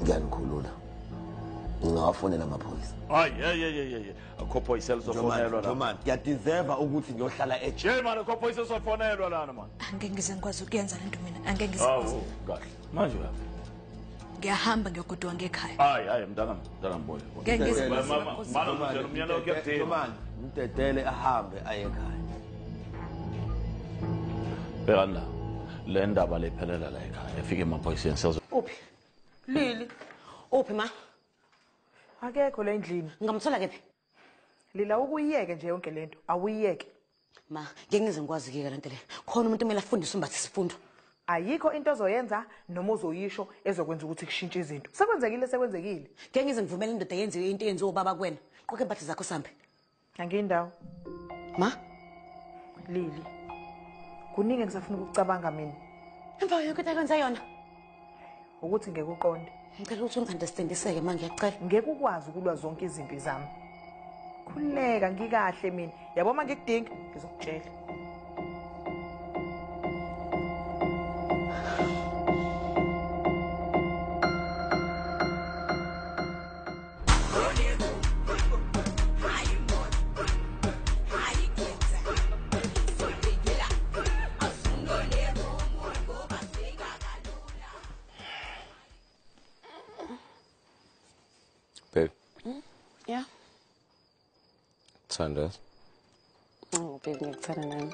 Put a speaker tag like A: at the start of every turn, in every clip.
A: Kuyangikhulula. Ngingawafonela amaphoyisa.
B: Hayi akho phoyisa lizofonelwa la.
A: Man, ngiyadeserve ukuthi ngiyohlala ejele.
B: Man, akho phoyisa lizofonelwa lana man.
C: Angeke ngize ngikwazi ukuyenza lento mina. Angeke ngizikwazi.
B: Kahle. Manje uyaphi?
C: Ngiyahamba ngiyogodwa ngekhaya.
B: Hayi mntanami boy.
C: Ngeke ngize
B: Mana umnyana okuyadela.
A: Man, umdedele ahambe aye ekhaya.
B: Bhekana le ndaba lephelela la ekhaya. Efike emaphoyiseni sizo.
D: Uphi? Lili. Uphi ma?
E: Akekho la endlini.
D: Ngamthola kephi?
E: Lila ukuyiyeke nje yonke lento. Awuyiyeke.
D: Ma, ngeke ngize ngikwazi ke lento le. Khona umuntu kumele afundise umbathi sifundo.
E: Ayikho into ozoyenza noma uzoyisho ezokwenza ukuthi kushintshe izinto. Sekwenzekile.
D: Ngeke ngize ngivumele indoda yenziwe into yenziwe ubaba kuwena. Qoke imbathi zakho sambe.
E: Angiyindawo.
D: Ma?
E: Lili. Kuningi ngisafuna ukucabanga mina.
D: Emva yonke into ekwenza yona.
E: Ukuthi ngeke uqonde.
D: Ngicela ukuthi ungi-understandiseke ma ngiyacela.
E: Ngeke ukwazi ukulwa zonke izimpi zami. Khuleka ngikahle mina. Yabo manje ngikudinga ngizokutshela.
A: Babe.
F: Yeah.
A: Thanda.
F: Oh, baby, ngikuthanda nami.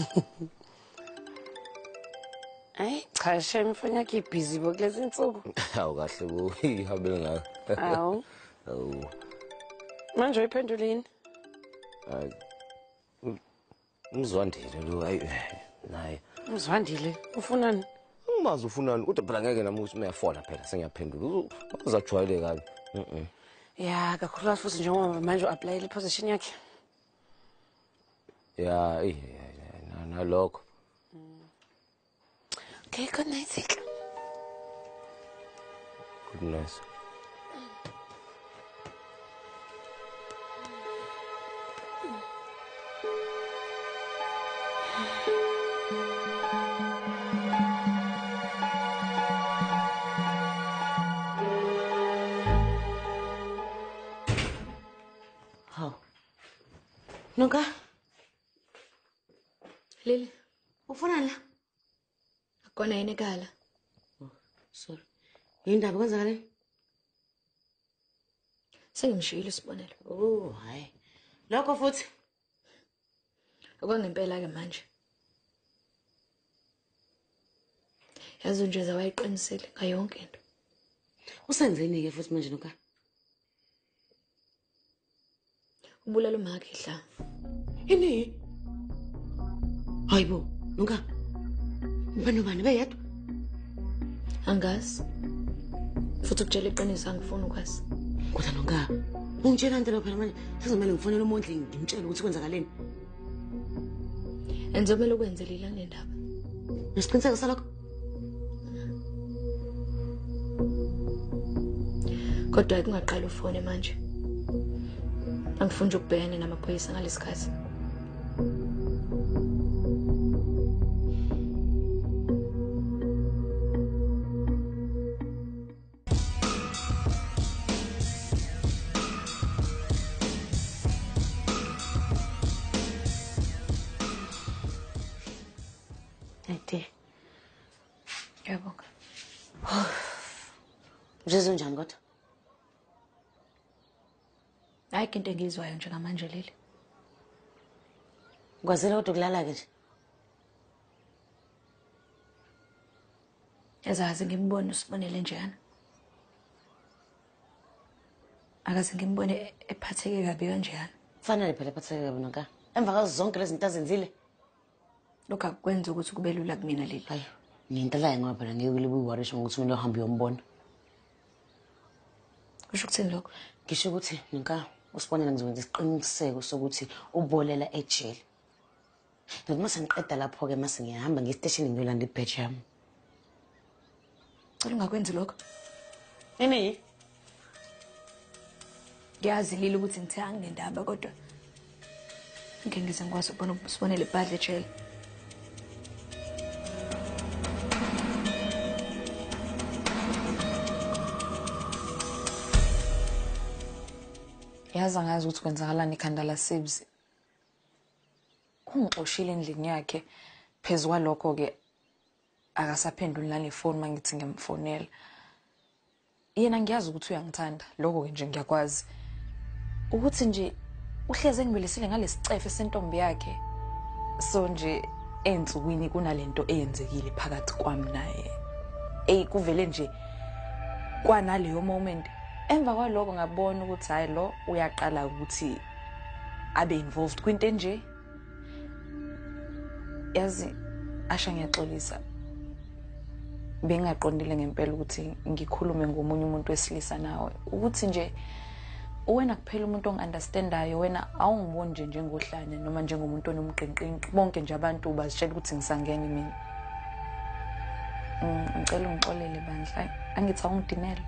F: Ay, cha shame mfanya ki busy bokulezi insuku.
A: Hawu kahle bo ihambe ngayo.
F: Awu.
A: Awu.
F: Manje uyiphendulini?
A: Hayi. Umzwandile lo hayi naye.
F: Umzwandile. Ufunani?
A: Ungazi ufunani kodwa phela ngeke nami ukuthi uyafola phela sengiyaphendula. Uzajwayele kabi.
F: Ya, kakhulukazi futhi njengoba manje u-applyele i-position yakhe.
A: Ya, nalokho.
F: Okay, good night.
A: Good night.
D: Nonka?
C: Lili,
D: Ufuna la?
C: akona yini ekhala?
D: Sorry. Yindaba kwenzakale?
C: Sengimshiyile isibonelo.
D: Oh, hayi. Lokho futhi
C: Okwangempela ke manje. Yazi nje zawayiqinisile ngayonke into.
D: usenzeni ke futhi manje nonka?
C: Ubulala umakhe hla.
D: Yini? Hayibo, nonka. Bani beyedwa?
C: Angazi. Futhi ukutshela iqiniso angifuni ukwazi.
D: Kodwa nonka, ungitshela into phela manje sizomela ngifonele uMondli ngimtshele ukuthi kwenzakaleni.
C: Enzomela ukwenze lila nendaba.
D: Nesiqiniseko salokho?
C: Kodwa kungaqala ufone manje. Angifuni nje ukubhekana namaphoyisa ngalesikhathi.
D: Ede.
C: Ngiyabonga.
D: Uzizwa njani kodwa?
C: Ayikho into engizwayo njengamanje leli.
D: Kwazela kodwa kulala ke nje.
C: Ezazi ngimbone usibonele njana. Akaze ngimbone ephatheke kabi kanjani.
D: Kufanele phela ephatheke kabi nonka. Emva kwazo zonke lezi zinto azenzile.
C: Lokho akwenza ukuthi kube lula kumina leli.
D: Hayi, ngintalaye ngoba phela ngeke ulibuwarisha ngokuthi kumele uhambe uyombona.
C: Kusho ukuthini lokho?
D: Ngisho ukuthi nonka usibonela ngizokwenza isiqiniseko sokuthi ubolela ejele. Noma sengiqeda lapho ke mase ngiyahamba ngestation ngiyolanda ibadge yami.
C: Cela ungakwenzi lokho.
D: Yini?
C: Ngiyazi lili ukuthi ngithe anginendaba kodwa ngeke ngize ngikwazi ukubona usibonele ibhadle ejele. Yazi angazi ukuthi kwenzakalani ikhanda laSibs. Ungixoshile endlini yakhe. Phezulu kwalokho ke akasaphenduli nale phone mangithi ngiyamfonela. Yena ngiyazi ukuthi uyangithanda, lokho ke nje ngiyakwazi. Ukuthi nje uhleze ngibelisile ngalesicefe sentombi yakhe. So nje ensukwini kunalento eyenzekile phakathi kwami naye. Kuvele nje kwanaleyo moment. Emva kwaloko ngabona ukuthi hayi lo uyaqala ukuthi abe involved kwinto enje. Yazi asha ngiyaxolisa. Bengaqondile ngempela ukuthi ngikhulume ngomunye umuntu wesilisa nawe. Ukuthi nje wena kuphela umuntu ongiunderstandayo, wena awungiboni nje njengohlanya noma njengomuntu onomqinqinqi. Bonke nje abantu bazitshela ukuthi ngisangene mina. Ngicela ungixolele bandla. Angithi awungidinele.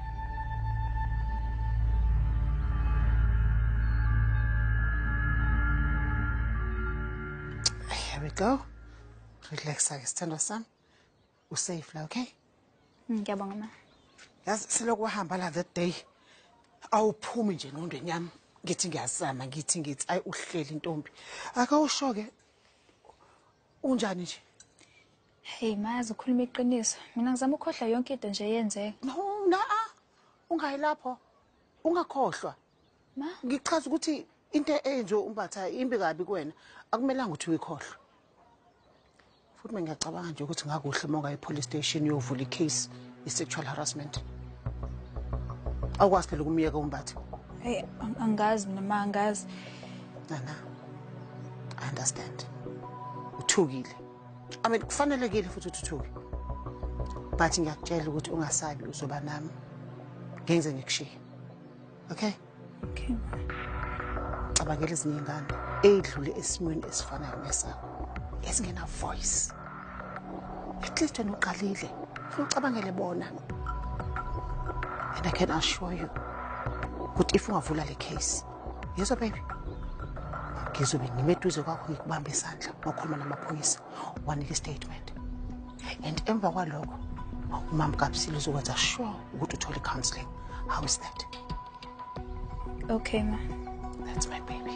G: Here we go. Relax, sithando sami. Usafe la, okay?
H: Ngiyabonga ma.
G: Yazi siloku wahamba la that day. Awuphumi nje nondweni yami. Ngithi ngiyazama, ngithi ayi uhleli intombi. Akawushoke. Unjani nje?
H: Hey mayazi ukhuluma iqiniso. Mina ngizama ukhohlwa yonke into nje yenzeka.
G: No, ungayilapho. Ungakhohlwa.
H: Ma,
G: Ngichaza ukuthi into enje umbatha imbi kabi kuwena. Akumelanga ukuthi uyikhohlwe. Futhi ngiyacabanga nje ukuthi ngakuhle uma ungayi police station uyovula icase i-sexual harassment. Awukwazi phela ukumyeka umbatha.
H: hey angazi mina ma angazi.
G: Nana. I understand. Uthukile. Kufanelekile futhi uthuke. But ngiyakutshela ukuthi ungasabi uzoba nami. Ngenze ngikushiye. Okay?
H: Okay ma.
G: Cabangela ezinye ingane edlule esimweni esifanayo nesakho. Esingena voice. At least wena uqalile. Ucabangele bona. And I can assure you ukuthi if ungavula le case, yeso baby. Ngizobe ngimeduze kwakho ngikubamba isandla ngokukhuluma namaphoyisa wanika statement. And emva kwalokho umama kaBsile uzokwenza sure ukuthi uthole counseling. How is that?
H: Okay ma.
G: That's my baby.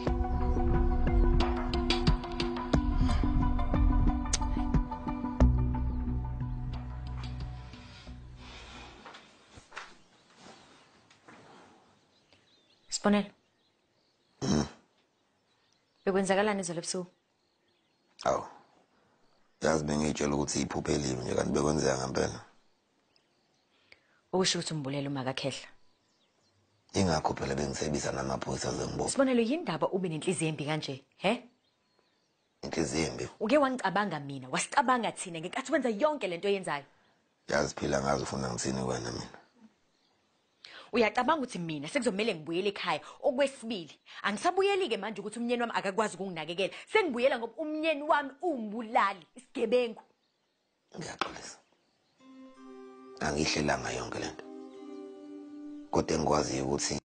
D: Sibonelo. Bekwenzakalani izolo ebusuku?
A: Awu. Yazi bengitshela ukuthi iphupho elibi nje kanti bekwenzeka ngempela.
D: Ukusho ukuthi umbulela uma kakhehla.
A: Ingakho phela bengisebenzisa namaphoyisa zengibopha.
D: Sibonelo yindaba ube nenhliziyo embi kanje, he?
A: Inhliziyo embi.
D: Uke wangicabanga mina, wasicabanga thina ngenkathi wenza yonke lento oyenzayo.
A: Yazi phela ngazi ufuna ngithini wena mina.
D: Uyacabanga ukuthi mina sekuzomela ngibuyele ekhaya okwesibili. Angisabuyeli ke manje ukuthi umnyeni wami akakwazi ukunginakekela. Sengibuyela ngoba umnyeni wami umbulali, isigebengu.
A: Ngiyaxolisa. Angihlelanga yonke lento. Kodwa engikwazi ukuthi